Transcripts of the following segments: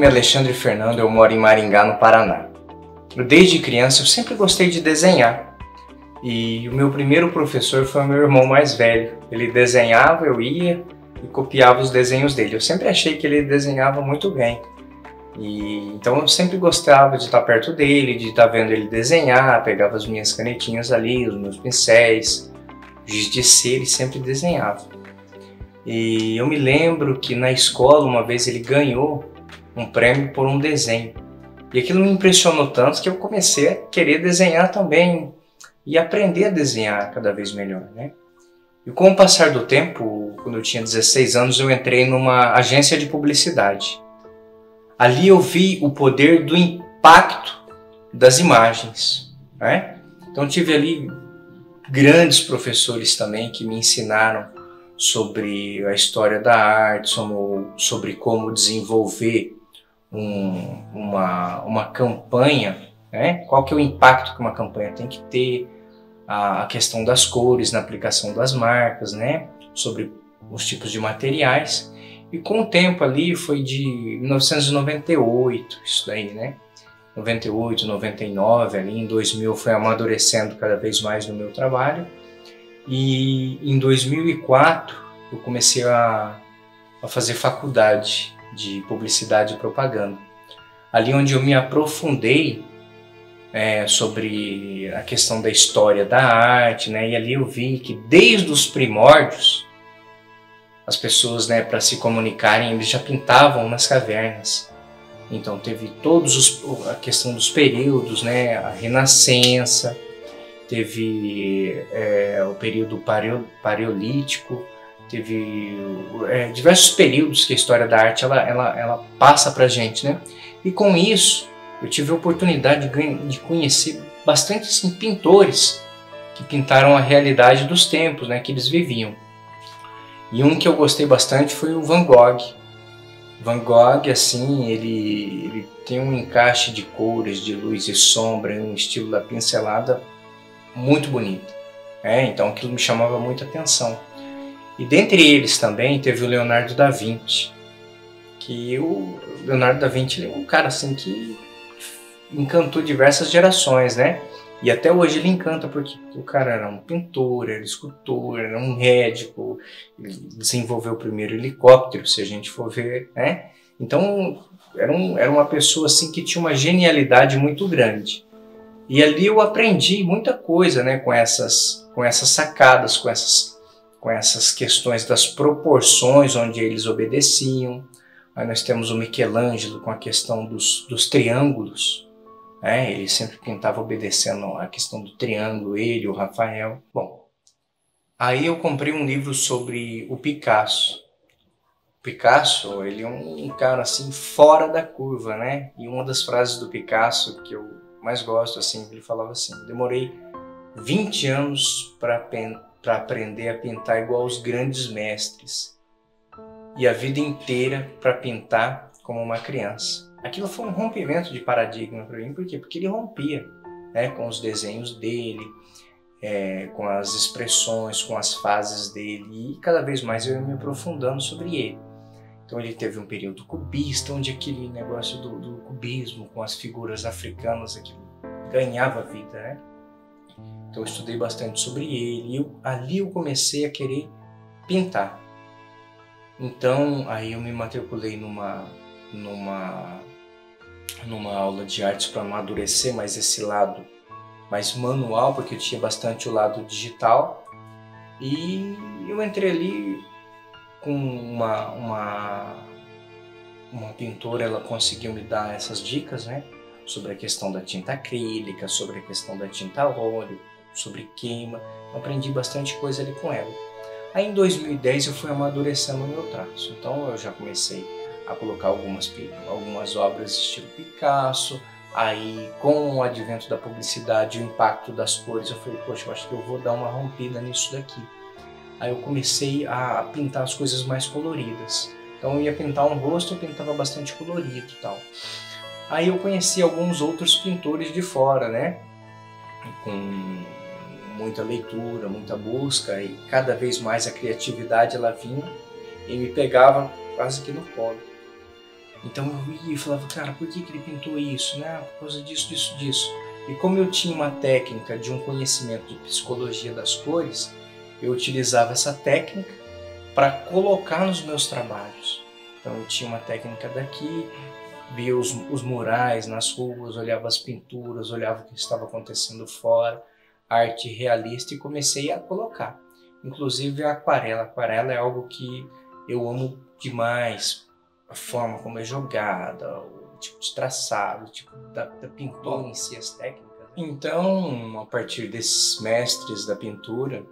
nome é Alexandre Fernando, eu moro em Maringá, no Paraná. Desde criança eu sempre gostei de desenhar. E o meu primeiro professor foi o meu irmão mais velho. Ele desenhava, eu ia e copiava os desenhos dele. Eu sempre achei que ele desenhava muito bem. Então eu sempre gostava de estar perto dele, de estar vendo ele desenhar, pegava as minhas canetinhas ali, os meus pincéis, giz de cera e sempre desenhava. E eu me lembro que na escola uma vez ele ganhou um prêmio por um desenho. E aquilo me impressionou tanto que eu comecei a querer desenhar também e aprender a desenhar cada vez melhor, né? E com o passar do tempo, quando eu tinha 16 anos, eu entrei numa agência de publicidade. Ali eu vi o poder do impacto das imagens, né? Então tive ali grandes professores também que me ensinaram sobre a história da arte, sobre como desenvolver uma campanha, né? Qual que é o impacto que uma campanha tem que ter, a questão das cores na aplicação das marcas, né? Sobre os tipos de materiais. E com o tempo ali, foi de 1998, isso daí, né? 98, 99, ali em 2000 foi amadurecendo cada vez mais no meu trabalho. E em 2004 eu comecei a fazer faculdade de publicidade e propaganda. Ali onde eu me aprofundei sobre a questão da história da arte, né? E ali eu vi que desde os primórdios as pessoas, né, para se comunicarem, eles já pintavam nas cavernas. Então teve a questão dos períodos, né? A Renascença, teve o período paleolítico, teve diversos períodos que a história da arte ela passa pra gente, né? E com isso eu tive a oportunidade de conhecer bastante assim, pintores que pintaram a realidade dos tempos, né, que eles viviam. E um que eu gostei bastante foi o Van Gogh. Van Gogh, assim, ele tem um encaixe de cores, de luz e sombra, um estilo da pincelada muito bonito. Então aquilo me chamava muita atenção. E dentre eles também teve o Leonardo da Vinci, que o Leonardo da Vinci ele é um cara assim que encantou diversas gerações, né? E até hoje ele encanta porque o cara era um pintor, era escultor, era um médico, ele desenvolveu o primeiro helicóptero, se a gente for ver, né? Então era uma pessoa assim que tinha uma genialidade muito grande. E ali eu aprendi muita coisa, né, com essas sacadas, com essas questões das proporções onde eles obedeciam. Aí nós temos o Michelangelo com a questão dos triângulos. Ele sempre pintava obedecendo a questão do triângulo, ele, o Rafael. Bom, aí eu comprei um livro sobre o Picasso. O Picasso, ele é um cara assim fora da curva, né? E uma das frases do Picasso que eu mais gosto, assim, ele falava assim: demorei 20 anos para aprender a pintar igual os grandes mestres e a vida inteira para pintar como uma criança. Aquilo foi um rompimento de paradigma para mim, por quê? Porque ele rompia, né, com os desenhos dele, com as expressões, com as fases dele, e cada vez mais eu ia me aprofundando sobre ele. Então ele teve um período cubista, onde aquele negócio do cubismo, com as figuras africanas, aquilo ganhava vida, né? Então eu estudei bastante sobre ele, e ali eu comecei a querer pintar. Então aí eu me matriculei numa aula de artes para amadurecer mais esse lado mais manual, porque eu tinha bastante o lado digital, e eu entrei ali com uma pintora, ela conseguiu me dar essas dicas, né, sobre a questão da tinta acrílica, sobre a questão da tinta a óleo, sobre queima. Eu aprendi bastante coisa ali com ela. Aí em 2010 eu fui amadurecendo o meu traço, então eu já comecei a colocar algumas obras estilo Picasso. Aí com o advento da publicidade, o impacto das cores, eu falei, poxa, eu acho que eu vou dar uma rompida nisso daqui. Aí eu comecei a pintar as coisas mais coloridas. Então eu ia pintar um rosto, eu pintava bastante colorido e tal. Aí eu conheci alguns outros pintores de fora, né? Com muita leitura, muita busca, e cada vez mais a criatividade ela vinha e me pegava quase que no colo. Então eu ia e falava, cara, por que ele pintou isso? Né? Por causa disso, disso, disso. E como eu tinha uma técnica de um conhecimento de psicologia das cores, eu utilizava essa técnica para colocar nos meus trabalhos. Então eu tinha uma técnica daqui, via os murais nas ruas, olhava as pinturas, olhava o que estava acontecendo fora, arte realista, e comecei a colocar. Inclusive a aquarela. A aquarela é algo que eu amo demais. A forma como é jogada, o tipo de traçado, o tipo da pintura em si, as técnicas. Então, a partir desses mestres da pintura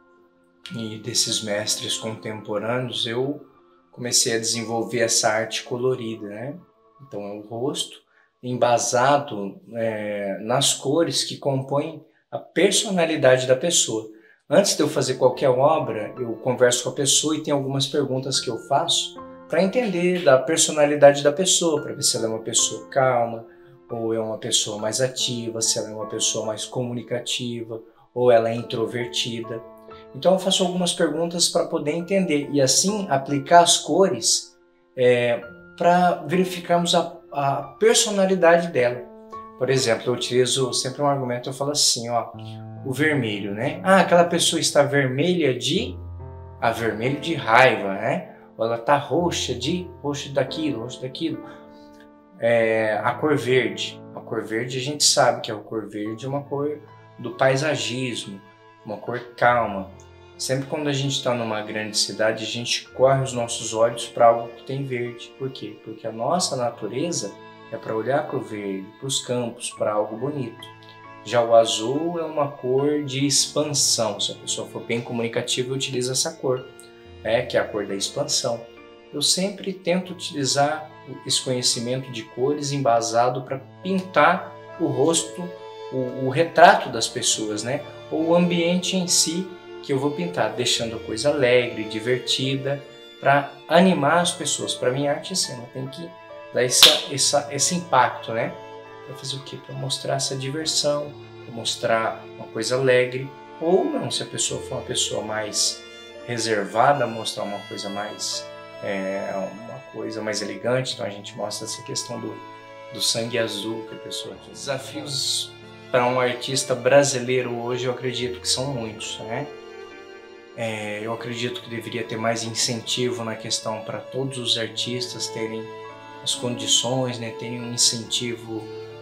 e desses mestres contemporâneos, eu comecei a desenvolver essa arte colorida, né? Então é o rosto embasado nas cores que compõem a personalidade da pessoa. Antes de eu fazer qualquer obra, eu converso com a pessoa e tem algumas perguntas que eu faço para entender da personalidade da pessoa, para ver se ela é uma pessoa calma, ou é uma pessoa mais ativa, se ela é uma pessoa mais comunicativa, ou ela é introvertida. Então eu faço algumas perguntas para poder entender e assim aplicar as cores para verificarmos a personalidade dela. Por exemplo, eu utilizo sempre um argumento, eu falo assim, ó, o vermelho, né? Ah, aquela pessoa está vermelha vermelho de raiva, né? Ou ela está roxo daquilo, roxo daquilo. A cor verde. A cor verde a gente sabe que a cor verde é uma cor do paisagismo, uma cor calma. Sempre quando a gente está numa grande cidade, a gente corre os nossos olhos para algo que tem verde. Por quê? Porque a nossa natureza é para olhar para o verde, para os campos, para algo bonito. Já o azul é uma cor de expansão. Se a pessoa for bem comunicativa, utiliza essa cor, que é a cor da expansão. Eu sempre tento utilizar esse conhecimento de cores embasado para pintar o rosto, o retrato das pessoas, né? Ou o ambiente em si que eu vou pintar, deixando a coisa alegre, divertida, para animar as pessoas. Para mim, a arte assim, ela tem que dar esse impacto, né? Para fazer o quê? Para mostrar essa diversão, para mostrar uma coisa alegre, ou não, se a pessoa for uma pessoa mais reservada, mostrar uma coisa mais elegante. Então a gente mostra essa questão do sangue azul que a pessoa tem. Desafios para um artista brasileiro hoje, eu acredito que são muitos, né? Eu acredito que deveria ter mais incentivo na questão para todos os artistas terem as condições, né? Terem um incentivo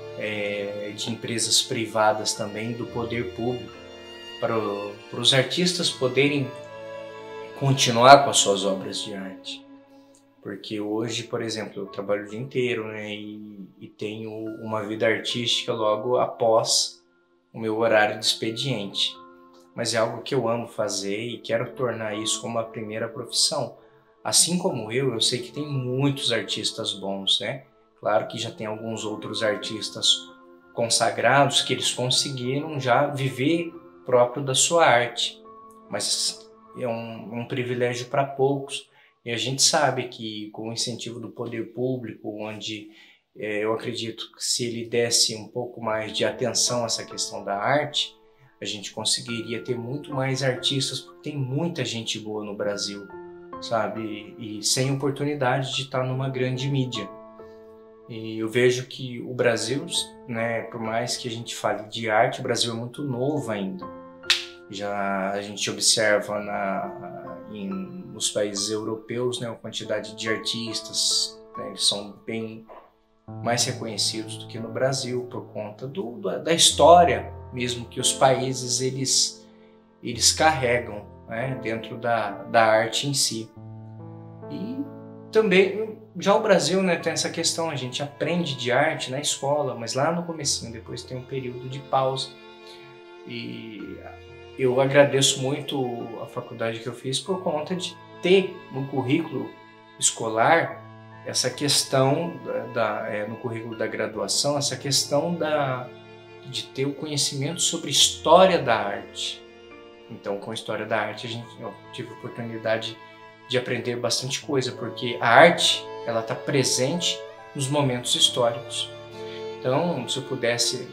de empresas privadas também, do poder público, para os artistas poderem continuar com as suas obras de arte. Porque hoje, por exemplo, eu trabalho o dia inteiro, né? E tenho uma vida artística logo após o meu horário de expediente. Mas é algo que eu amo fazer e quero tornar isso como a primeira profissão. Assim como eu sei que tem muitos artistas bons, né? Claro que já tem alguns outros artistas consagrados que eles conseguiram já viver próprio da sua arte. Mas é um privilégio para poucos. E a gente sabe que com o incentivo do poder público, onde eu acredito que se ele desse um pouco mais de atenção a essa questão da arte, a gente conseguiria ter muito mais artistas, porque tem muita gente boa no Brasil, sabe? E sem oportunidade de estar numa grande mídia. E eu vejo que o Brasil, né, por mais que a gente fale de arte, o Brasil é muito novo ainda. Já a gente observa nos países europeus, né, a quantidade de artistas, né, eles são bem mais reconhecidos do que no Brasil por conta da história mesmo que os países eles carregam, né, dentro da arte em si. E também já o Brasil, né, tem essa questão, a gente aprende de arte na escola, mas lá no comecinho, depois tem um período de pausa. E eu agradeço muito a faculdade que eu fiz por conta de ter no currículo escolar essa questão no currículo da graduação, essa questão de ter o conhecimento sobre história da arte. Então, com a história da arte, eu tive a oportunidade de aprender bastante coisa, porque a arte, ela está presente nos momentos históricos. Então, se eu pudesse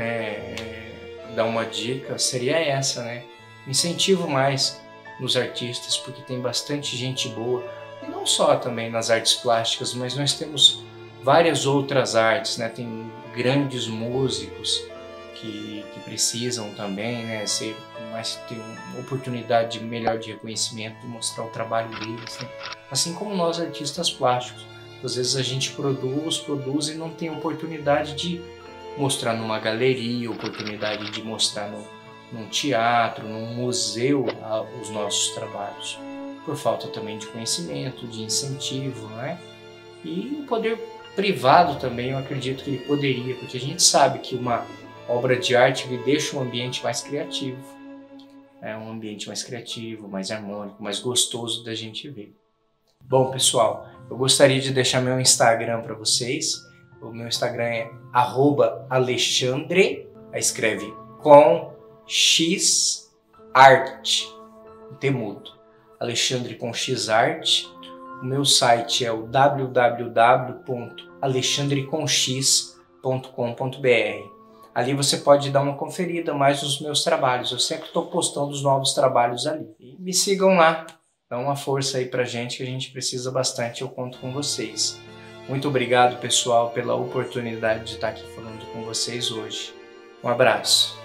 dar uma dica, seria essa, né? Incentivo mais nos artistas, porque tem bastante gente boa, e não só também nas artes plásticas, mas nós temos várias outras artes, né? Tem grandes músicos que precisam também, né, ter uma oportunidade melhor de reconhecimento, de mostrar o trabalho deles, né? Assim como nós artistas plásticos. Às vezes a gente produz e não tem oportunidade de mostrar numa galeria, oportunidade de mostrar num teatro, num museu os nossos trabalhos, por falta também de conhecimento, de incentivo, né? E o poder privado também, eu acredito que ele poderia, porque a gente sabe que uma obra de arte ele deixa um ambiente mais criativo, um ambiente mais criativo, mais harmônico, mais gostoso da gente ver. Bom, pessoal, eu gostaria de deixar meu Instagram para vocês. O meu Instagram é @alexandre, escreve com xart, temudo, Alexandre com xart. O meu site é o www.alexandreconx.com.br. Ali você pode dar uma conferida mais nos meus trabalhos. Eu sempre estou postando os novos trabalhos ali. E me sigam lá. Dá uma força aí pra gente, que a gente precisa bastante. Eu conto com vocês. Muito obrigado, pessoal, pela oportunidade de estar aqui falando com vocês hoje. Um abraço.